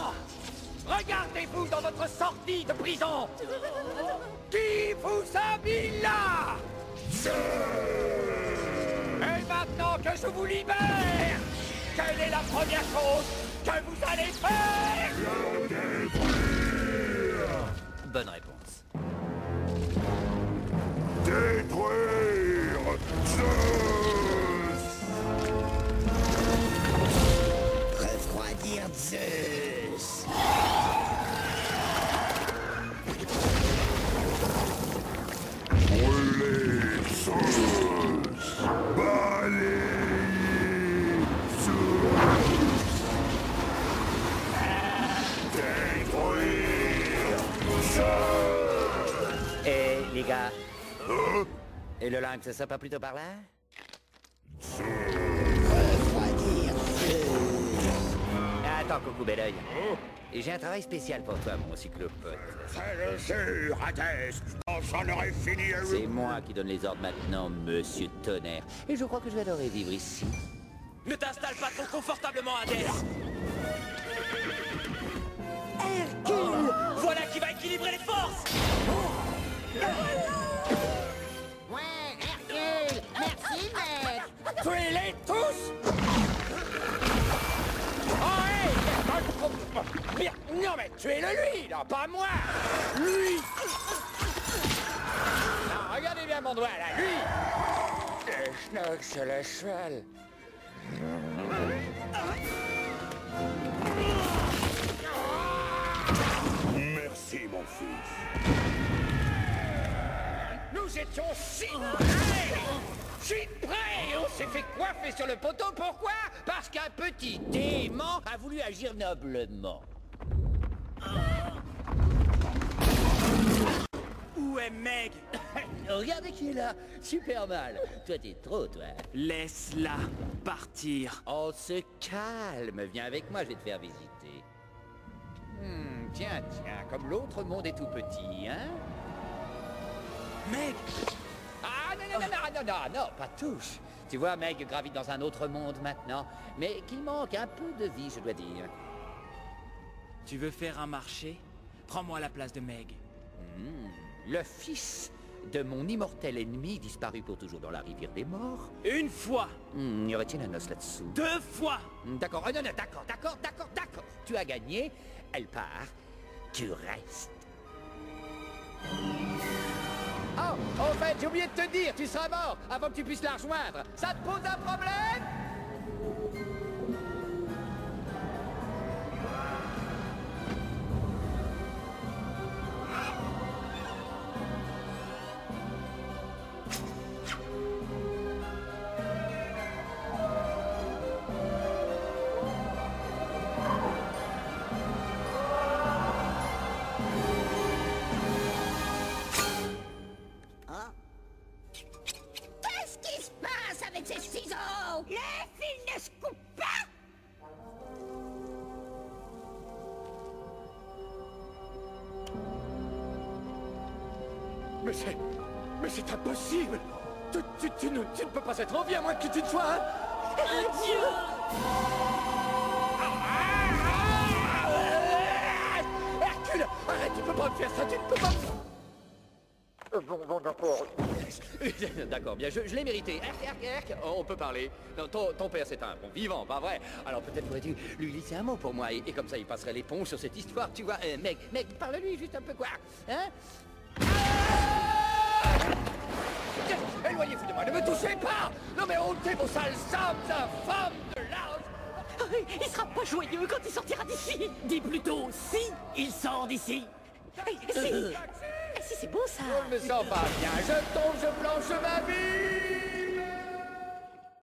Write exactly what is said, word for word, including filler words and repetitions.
Regardez-vous dans votre sortie de prison. Qui vous a mis là? Et maintenant que je vous libère, quelle est la première chose que vous allez faire? Bonne réponse. Détruire Zeus! Refroidir Zeus! Brûler Zeus! Balayer Zeus! Détruire Zeus! Et les gars, Hein? et le lynx, ça pas plutôt par là? Refroidir Zeus! Attends, coucou, bel oeil. J'ai un travail spécial pour toi, mon cyclopote. C'est le sûr, Hadès! J'en aurais fini à... C'est moi qui donne les ordres maintenant, monsieur Tonnerre. Et je crois que je vais adorer vivre ici. Ne t'installe pas trop confortablement, Hadès. Hercule! Voilà qui va équilibrer les forces. Ouais, Hercule! Merci, mec! Tuez-les tous. Oh, hey! Bien, non mais tuez-le lui, non, pas moi. Lui. Non, regardez bien mon doigt là, lui. Le schnock sur le cheval. Merci, mon fils. Nous étions si près. Si près. On s'est fait coiffer sur le poteau. Pourquoi? Parce qu'un petit dément A voulu agir noblement. Où est Meg? Regardez qui est là. Super mal. Toi, t'es trop, toi. Laisse-la partir. On se calme. Viens avec moi, je vais te faire visiter. Hmm, tiens, tiens, comme l'autre monde est tout petit, hein? Meg! Ah non, non, non, non, non, non, non, pas touche. Tu vois, Meg gravite dans un autre monde maintenant, mais qu'il manque un peu de vie, je dois dire. Tu veux faire un marché? Prends-moi la place de Meg. Hmm, le fils de mon immortel ennemi disparu pour toujours dans la rivière des morts. Une fois! Hmm, y aurait-il un os là-dessous? Deux fois! Hmm, d'accord, oh, non, non, d'accord, d'accord, d'accord, d'accord. Tu as gagné, elle part, tu restes. Oh, en fait, j'ai oublié de te dire, tu seras mort avant que tu puisses la rejoindre. Ça te pose un problème? Qu'est-ce qui se passe avec ces ciseaux? Les fils ne se coupent pas! Mais c'est... Mais c'est impossible! Tu, tu, tu, ne, tu ne peux pas être en vie à moins que tu ne sois un... Un dieu! Hercule! Arrête, tu peux pas me faire ça, tu ne peux pas me... Bon, bon, d'accord. D'accord, bien, je, je l'ai mérité. Herc, Herc, Herc, on peut parler. Non, ton, ton père, c'est un bon vivant, pas vrai? Alors peut-être pourrais-tu lui laisser un mot pour moi, et, et comme ça, il passerait l'éponge sur cette histoire, tu vois. Euh, mec, mec, parle-lui juste un peu, quoi. Hein? Éloignez-vous de moi, ne me touchez pas! Non mais ôtez vos sales âmes infâmes de l'âge! Il sera pas joyeux quand il sortira d'ici. Dis plutôt si il sort d'ici. Hey, si, si c'est beau ça. Je me sens pas bien, je tombe, je planche ma vie!